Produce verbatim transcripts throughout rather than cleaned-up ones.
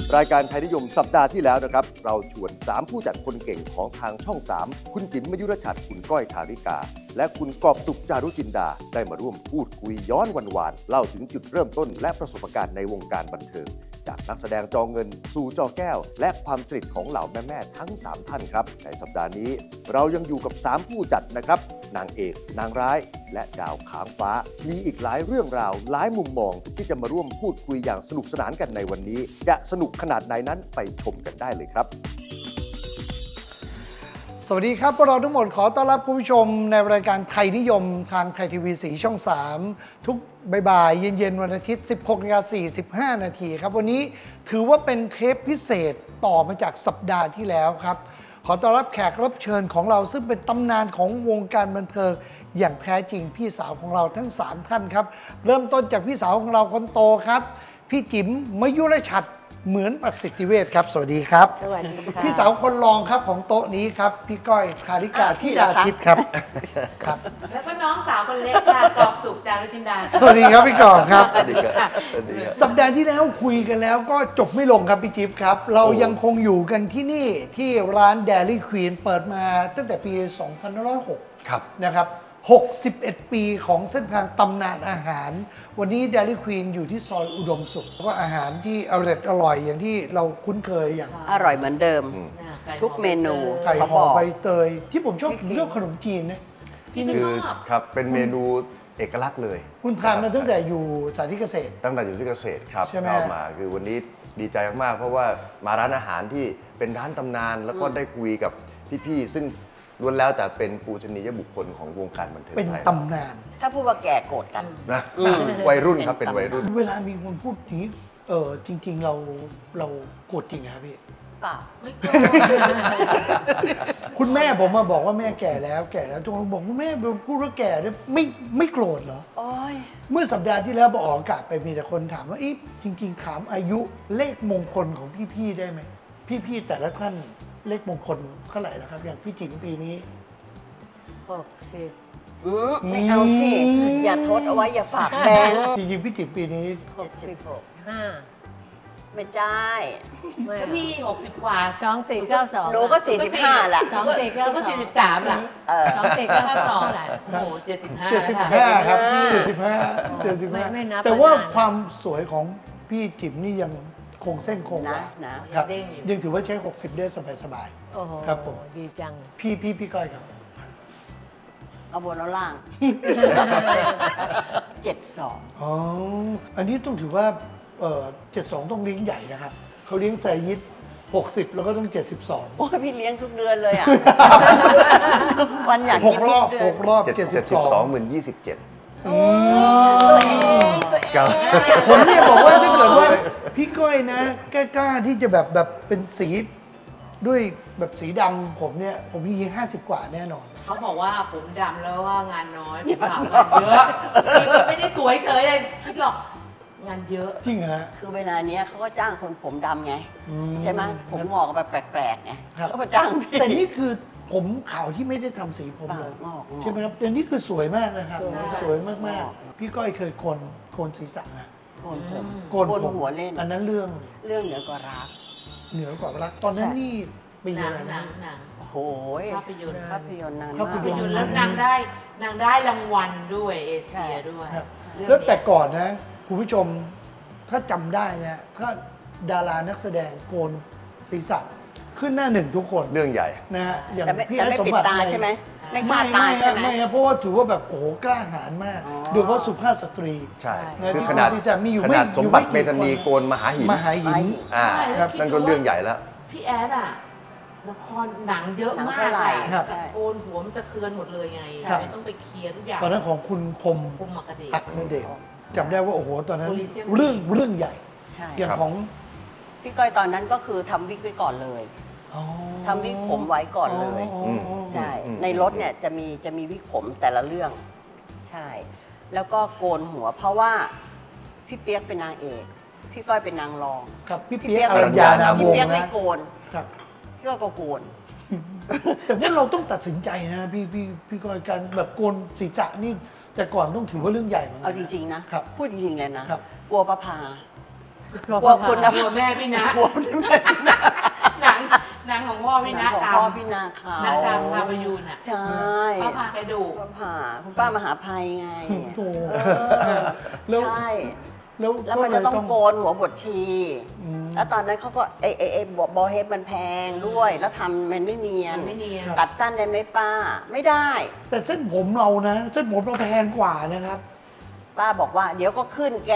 รายการไทยนิยมสัปดาห์ที่แล้วนะครับเราชวนสามผู้จัดคนเก่งของทางช่องสามคุณจิ๋มมยุรชัดคุณก้อยธาริกาและคุณกอบสุขจารุจินดาได้มาร่วมพูดคุยย้อนวันวานเล่าถึงจุดเริ่มต้นและประสบการณ์ในวงการบันเทิงจากนักแสดงจอเงินสู่จอแก้วและความสนิทของเหล่าแม่ๆทั้งสามท่านครับในสัปดาห์นี้เรายังอยู่กับสามผู้จัดนะครับนางเอกนางร้ายและดาวค้างฟ้ามีอีกหลายเรื่องราวหลายมุมมองที่จะมาร่วมพูดคุยอย่างสนุกสนานกันในวันนี้จะสนุกขนาดไหนนั้นไปชมกันได้เลยครับสวัสดีครับพวกเราทั้งหมดขอต้อนรับคุณผู้ชมในรายการไทยนิยมทางไทยทีวีสีช่องสามทุกบ่ายๆเย็นๆวันอาทิตย์ สิบหกนาฬิกาสี่สิบห้า นาทีครับวันนี้ถือว่าเป็นเทปพิเศษต่อมาจากสัปดาห์ที่แล้วครับขอต้อนรับแขกรับเชิญของเราซึ่งเป็นตำนานของวงการบันเทิงอย่างแท้จริงพี่สาวของเราทั้งสามท่านครับเริ่มต้นจากพี่สาวของเราคนโตครับพี่จิ๋มมยุรชัดเหมือนประสิทธิเวชครับสวัสดีครับสวัสดีค่ะพี่สาวคนรองครับของโต๊ะนี้ครับพี่ก้อยธาริกาธิดาทิพย์ครับครับแล้วก็น้องสาวคนเล็กค่ะกอบสุขจารุจินดาสวัสดีครับพี่กอบครับสวัสดีครับสัปดาห์ที่แล้วคุยกันแล้วก็จบไม่ลงครับพี่จิ๊บครับเรายังคงอยู่กันที่นี่ที่ร้าน Dairy Queen เปิดมาตั้งแต่ปีสองพันห้าร้อยหกครับนะครับหกสิบเอ็ด ปีของเส้นทางตำนานอาหารวันนี้ Dairy Queen อยู่ที่ซอยอุดมสุขแล้วก็อาหารที่อร่อยอร่อยอย่างที่เราคุ้นเคยอย่างอร่อยเหมือนเดิมทุกเมนูไก่ห่อใบเตยที่ผมชอบผมชอบขนมจีนนะที่นี่คือครับเป็นเมนูเอกลักษณ์เลยคุณทานมาตั้งแต่อยู่สาธิตเกษตรตั้งแต่อยู่ที่เกษตรครับเข้ามาคือวันนี้ดีใจมากๆเพราะว่ามาร้านอาหารที่เป็นร้านตำนานแล้วก็ได้คุยกับพี่ๆซึ่งล้วนแล้วแต่เป็นปูชนียบุคคลของวงการบันเทิงไทยเป็นตำนานถ้าพูดว่าแก่โกรธกันนะวัยรุ่นครับเป็นวัยรุ่นเวลามีคนพูดอย่างนี้เออจริงๆเราเราโกรธจริงครับพี่เปล่าไม่โกรธคุณแม่ผมมาบอกว่าแม่แก่แล้วแก่แล้วทุกคนบอกว่าแม่พูดว่าแก่เนี่ยไม่ไม่โกรธเหรอเมื่อสัปดาห์ที่แล้วบอกออกอากาศไปมีแต่คนถามว่าจริงๆถามอายุเลขมงคลของพี่ๆได้ไหมพี่ๆแต่ละท่านเลขมงคลเท่าไหร่นะครับอย่างพี่จิ๋มปีนี้หกสิบไม่เอาสิอย่าทดเอาไว้อย่าฝากแบงค์จริงๆพี่จิ๋มปีนี้หกสิบหกห้าไม่ใช่ก็พี่หกสิบกว่าสองสี่เก้าสองหนูก็สี่สิบห้าแหละสองสี่เก้าก็สี่สิบสามแหละสองสี่เก้าสองแหละโอ้โหเจ็ดสิบห้าเจ็ดสิบห้าครับเจ็ดสิบห้าเจ็ดสิบห้าแต่ว่าความสวยของพี่จิ๋มนี่ยังคงเส้นคงวาครับยังถือว่าใช้หกสิบได้สบายๆครับผมดีจังพี่พี่พี่ก้อยครับเอาบนเอาล่างเจ็ดสองอ๋ออันนี้ต้องถือว่าเอ่อเจ็ดสองต้องเลี้ยงใหญ่นะครับเขาเลี้ยงไซยิดหกสิบแล้วก็ต้องเจ็ดสิบสองโอ้ยพี่เลี้ยงทุกเดือนเลยอ่ะวันอยากกินทุกเดือนหกรอบเจ็ดสิบสองหมื่นยี่สิบเจ็ดตัวเองตัวเองผมเนี่ยบอกว่าถ้าเกิดว่าพี่ก้อยนะกล้าที่จะแบบแบบเป็นสีด้วยแบบสีดำผมเนี่ยผมยิงห้าสิบกว่าแน่นอนเขาบอกว่าผมดำแล้วว่างานน้อยผมทำงานเยอะไม่ได้สวยเฉยเลยคิดหรอกงานเยอะจริงเหรอคือเวลาเนี้ยเขาก็จ้างคนผมดำไงใช่ไหมผมงอกแบบแปลกๆไงเขาก็จ้างแต่นี่คือผมขาวที่ไม่ได้ทำสีผมเลยใช่ไหมครับแต่นี่คือสวยมากนะครับสวยมากๆพี่ก้อยเคยโกนโกนศีรษะนะโกนผมโกนหัวเล่นอันนั้นเรื่องเรื่องเหนือกว่ารักเหนือกว่ารักตอนนั้นนี่ปีอะไรนะโอ้โหภาพยนตร์ภาพยนตร์นางภาพยนตร์แล้วนางได้นางได้รางวัลด้วยเอเชียด้วยแล้วแต่ก่อนนะคุณผู้ชมถ้าจำได้นะถ้าดารานักแสดงโกนศีรษะขึ้นหน้าหนึ่งทุกคนเรื่องใหญ่นะฮะอย่างพี่ไอ้สมบัติใช่ไหมไม่ไม่ไม่ไม่เพราะว่าถือว่าแบบโอ้โหกล้าหาญมากโดยเฉพาะสุภาพสตรีใช่คือขนาดขนาดสมบัติเมธานีโกนมหาหินมหาหินอ่านั่นก็เรื่องใหญ่แล้วพี่แอดอะละครหนังเยอะมากเลยโกนหัวมันจะเคือนหมดเลยไงไม่ต้องไปเคลียร์ทุกอย่างตอนนั้นของคุณคมคมอักเดชอักเดชจำได้ว่าโอ้โหตอนนั้นเรื่องเรื่องใหญ่อย่างของพี่ก้อยตอนนั้นก็คือทำวิกไว้ก่อนเลยทำวิกผมไว้ก่อนเลยใช่ในรถเนี่ยจะมีจะมีวิกผมแต่ละเรื่องใช่แล้วก็โกนหัวเพราะว่าพี่เปียกเป็นนางเอกพี่ก้อยเป็นนางรองครับพี่เปียกอรัญญานามวงศ์นะพี่เปียกไม่โกนครับพี่ก้อยก็โกนแต่ว่าเราต้องตัดสินใจนะพี่พี่พี่ก้อยการแบบโกนศีรษะนี่แต่ก่อนต้องถือว่าเรื่องใหญ่เหมือนกันเอาจริงๆนะครับพูดจริงๆเลยนะกลัวประภากลัวคุณนะกลัวแม่พี่นะกลัวแม่พี่นะหนังหนังของพ่อพี่นะของตามพ่อพี่นาเขาหนังตามพาไปยูนอ่ะใช่พ่อพาไปดูป้าผ่าคุณป้ามหาภัยไงโอ้โหเออแล้วใช่แล้วแล้วมันจะต้องโกนหัวบดชีอืมแล้วตอนนั้นเขาก็ไอไอไอบอเฮดมันแพงด้วย แล้วทำมันไม่เนียนมันไม่เนียนตัดสั้นได้ไหมป้า ไม่ได้แต่เส้นผมเรานะเส้นผมเราแพงกว่านะครับป้าบอกว่าเดี๋ยวก็ขึ้นแก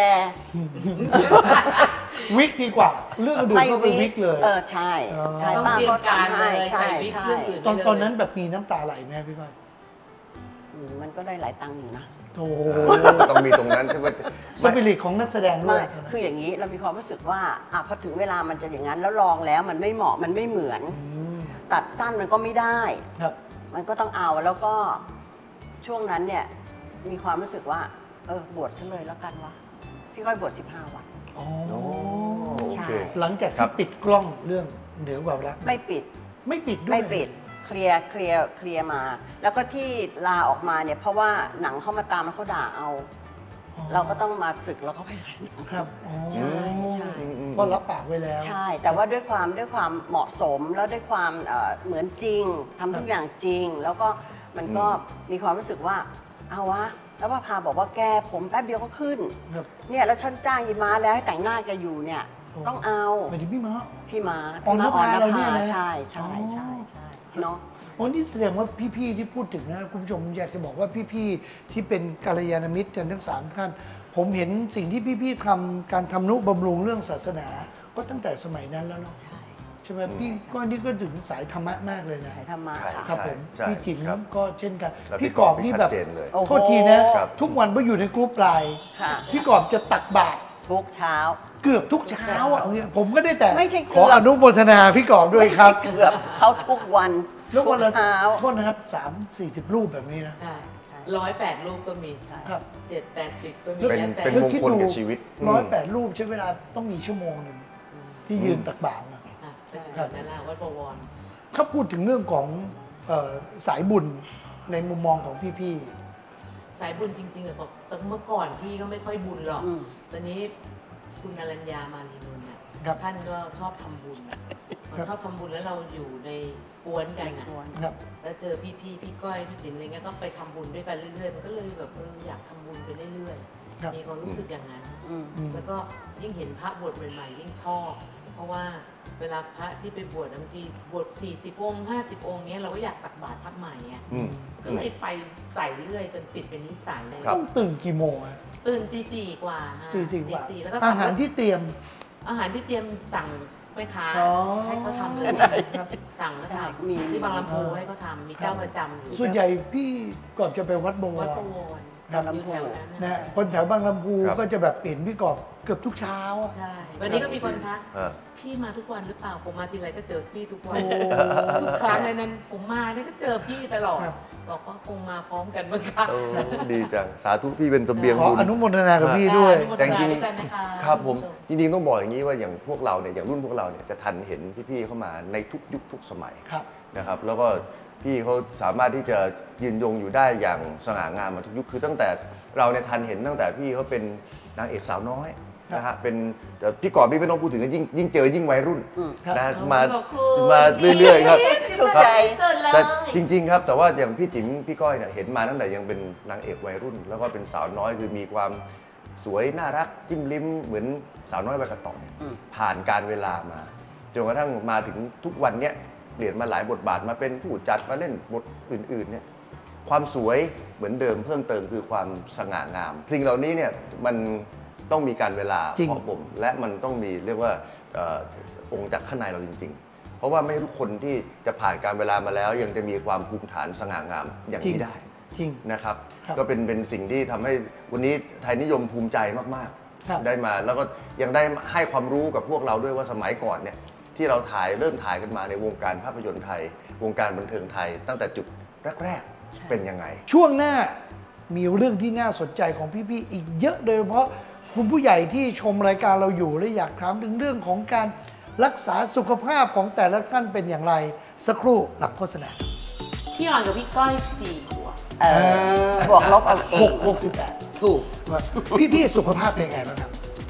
วิกดีกว่า เรื่องอื่นก็เป็นวิกเลยเออใช่อ๋อใช่ต้องป้าเตรียก็มการทำเลให้ยใช่ใส่วิกใช่เครื่องอื่นตอนได้เลยตอนนั้นแบบมีน้ำตาไหลไหมพี่ก้อยอืมมันก็ได้หลายตังค์อยู่นะโอ้โหต้องมีตรงนั้นใช่ไหมสปิริตของนักแสดงด้ไม่วยคืออย่างนี้เรามีความรู้สึกว่าอ่ะพอถึงเวลามันจะอย่างนั้นแล้วลองแล้วมันไม่เหมาะมันไม่เหมือนมตัดสั้นมันก็ไม่ได้ครับมันก็ต้องเอาแล้วก็ช่วงนั้นเนี่ยมีความรู้สึกว่า เออบวชซะเลยแล้วกันวะพี่ก้อยบวชสิบห้าวันอ๋อโอใช่เคหลังจากครัที่บปิดกล้องเรื่องเหนือกว่ารักไม่ปิดไม่ปิดด้วยไม่ปิดเคลียร์เคลียร์เคลียร์มา แล้วก็ที่ลาออกมาเนี่ยเพราะว่าหนังเขามาตามแล้วเขาด่าเอาอ๋อเราก็ต้องมาศึกแล้วก็ไปถ่ายหนังครับอ๋อใช่ใช่ก็รับปากไว้แล้วใช่ แต่ว่าด้วยความด้วยความเหมาะสมแล้วด้วยความเอ่อเหมือนจริงทำทุกอย่างจริง แล้วก็มันก็มีความรู้สึกว่าเอาวะแล้วป้าพาบอกว่าแกผมแป๊บเดียวก็ขึ้นครับเนี่ยแล้วฉันจ้างยีม้าแล้วให้แต่งหน้าแกอยู่เนี่ยโอ้ต้องเอาหมายถึงพี่ม้าพี่ม้าออนพี่ม้าภาเราเนี่ยนะใช่ใช่อ๋อใช่ใช่เนาะโอ้นี่แสดงว่าพี่ๆที่พูดถึงนะคุณผู้ชมอยากจะบอกว่าพี่ๆที่เป็นกัลยาณมิตรกันทั้งสามท่าน ผมเห็นสิ่งที่พี่ๆทำการทำนุบำรุงเรื่องศาสนา ก็ตั้งแต่สมัยนั้นแล้วเนาะใช่ใช่ไหมพี่ก็นี่ก็ถึงสายธรรมะมากเลยนะสายธรรมะใช่ค่ะครับผมใช่พี่จิ๋มครับก็เช่นกันแล้วพี่กอบนี่แบบชัดเจนเลยโอ้โหโทษทีนะครับ ทุกวันก็อยู่ในกรุ๊ปไลน์ค่ะพี่กอบจะตักบาตรทุกเช้าเกือบทุกเช้าอ่ะเอาเนี่ยผมก็ได้แต่ไม่ใช่ขออนุโมทนาพี่กอบด้วยครับเกือบเขาทุกวันแล้ววันละทุกเช้าโทษนะครับสามสี่สิบรูปแบบนี้นะใช่ใช่ร้อยแปดรูปก็มีครับเจ็ดแปดสิบก็มีเป็นแล้วแต่เป็นมงคลกับชีวิตอืมร้อยแปดรูปใช้เวลาต้องมีชั่วโมงหนึ่งที่ยืนตักบาตรนะอ่ะเป็นแบบนั้นนะวัดบวรถ้าพูดถึงเรื่องของเอ่อสายบุญในมุมมองของพี่สายบุญจริงๆอะบอกแต่เมื่อก่อนพี่ก็ไม่ค่อยบุญหรอกอืมตอนนี้คุณอรัญญามารีนุนเนี่ยครับท่านก็ชอบทำบุญพอครับชอบทำบุญแล้วเราอยู่ในกวนกันอะๆครับแล้วเจอพี่พี่ๆพี่ก้อยพี่จิ๋มอะไรเงี้ยก็ไปทำบุญด้วยกันเรื่อยๆมันก็เลยแบบเอออยากทำบุญไปเรื่อยครับๆมีความรู้สึกอย่างนั้นอืมอืมแล้วก็ยิ่งเห็นพระบวชใหม่ๆยิ่งชอบ เพราะว่าเวลาพระที่ไปบวชบางทีบวชสี่สิบองค์ห้าสิบองค์เนี้ยเราก็อยากตักบาตรพระใหม่อ่ะอืมก็เลยไปใส่เรื่อยจนติดเป็นนิสัยเลยครับต้องตื่นกี่โมงอะตื่นตีสี่กว่าฮะตีสี่กว่าตีแล้วก็อาหารที่เตรียมอาหารที่เตรียมสั่งไปทานอ๋อให้เขาทำเลยครับสั่งแล้วทมีำที่บางลำพูอ่าให้เขาทำมีเจ้าประจำอยู่ส่วนใหญ่พี่ก่อนจะไปวัดบววัดรประวรครับอยู่แถวนั้นนะนะฮะคนแถวบางลำพูครับก็จะแบบเห็นพี่กอบเกือบทุกเช้าอะใช่ วันนี้ก็มีคนทักอ่าพี่มาทุกวันหรือเปล่า ผมมาทีไรก็เจอพี่ทุกวันโอ้ทุกครั้งเลยนั้นผมมาเนี่ยก็เจอพี่ตลอดครับบอกว่าคงมาพร้อมกันเมื่อครั้งโอ้ดีจัง สาธุพี่เป็นเสบียงขอบุญอนุโมทนากับพี่ด้วยอนุโมทแต่จริงนาด้วยกันนะคะครับผมณผู้ชจริงๆต้องบอกอย่างนี้ว่าอย่างพวกเราเนี่ยอย่างรุ่นพวกเราเนี่ยจะทันเห็นพี่ๆเข้ามาในทุกยุคทุกสมัยครับนะครับแล้วก็พี่เขาสามารถที่จะยืนยงอยู่ได้อย่างสง่างามมาทุกยุคคือตั้งแต่เราเนี่ยทันเห็นตั้งแต่พี่เขาเป็นนางเอกสาวน้อยนะฮะเป็นแต่พี่กอบนี่ไม่ต้องพูดถึงยิ่งยิ่งเจอยิ่งวัยรุ่นครับนะขอบมาคุณมาเรื่อยๆครับถูกใจสุดเลยแต่จริง ๆ ครับ แต่ว่าอย่างพี่จิ๋มพี่ก้อยเนี่ยเห็นมาตั้งแต่ยังเป็นนางเอกวัยรุ่น แล้วก็เป็นสาวน้อยคือมีความสวยน่ารักจิ้มลิ้มเหมือนสาวน้อยใบกระต่อยผ่านการเวลามาจนกระทั่งมาถึงทุกวันเนี้ยเปลี่ยนมาหลายบทบาทมาเป็นผู้จัดมาเล่นบทอื่นๆเนี่ยความสวยเหมือนเดิมเพิ่มเติมคือความสง่างาม สิ่งเหล่านี้เนี่ยมันต้องมีการเวลาจริงเพาะบ่มและมันต้องมีเรียกว่าเอ่อองค์จากข้างในเราจริง ๆ เพราะว่าไม่ทุกคนที่จะผ่านการเวลามาแล้ว ยังจะมีความภูมิฐานสง่างามอย่างจริงนี้ได้จริงนะครับครับก็เป็นเป็นสิ่งที่ทำให้วันนี้ไทยนิยมภูมิใจมากครับๆ ได้มาแล้วก็ยังได้ให้ความรู้กับพวกเราด้วยว่าสมัยก่อนเนี่ยที่เราถ่ายเริ่มถ่ายกันมาในวงการภาพยนตร์ไทย วงการบันเทิงไทย ตั้งแต่จุดแรกใช่ๆ เป็นยังไงช่วงหน้ามีเรื่องที่น่าสนใจของพี่ๆอีกเยอะโดยเฉพาะคุณผู้ใหญ่ที่ชมรายการเราอยู่และอยากถามถึงเรื่องของการรักษาสุขภาพของแต่ละท่านเป็นอย่างไร สักครู่หลังโฆษณาพี่อ่อนกับพี่ก้อยสี่ขวบเออบวกลบเอาเอหงกหกสิบแปดถูกพี่ๆสุขภาพเป็นไงบ้างครับ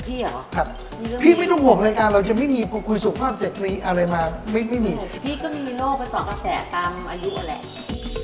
พี่เหรอครับนี่ก็พี่ไม่ต้องห่วงรายการเราจะไม่มีคุยสุขภาพสตรีอะไรมาไม่ไม่มีพี่ก็มีโรคประสอบกระแสตามอายุแหละ